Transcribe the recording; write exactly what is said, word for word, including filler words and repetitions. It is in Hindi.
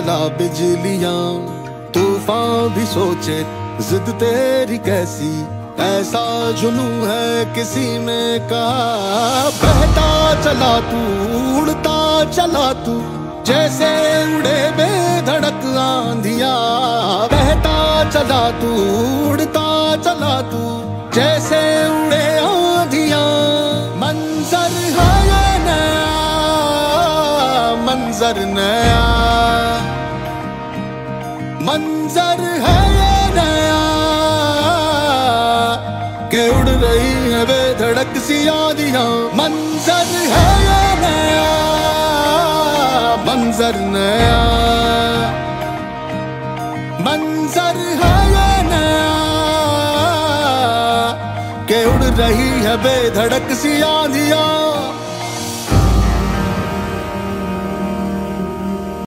चला बिजलियां, तूफान भी सोचे जिद तेरी कैसी, ऐसा जुनू है किसी में कहा। बहता चला तू, उड़ता चला तू, जैसे उड़े बेधड़क आंधिया। बहता चला तू, उड़ता चला तू, जैसे उड़े आंधिया। मंजर है ये नया, मंजर नया, मंजर है ये नया, कि उड़ रही है बेधड़क सी आंधियां। मंजर है ये नया, मंजर नया, मंजर है ये नया, कि उड़ रही है बेधड़क सी आंधियां।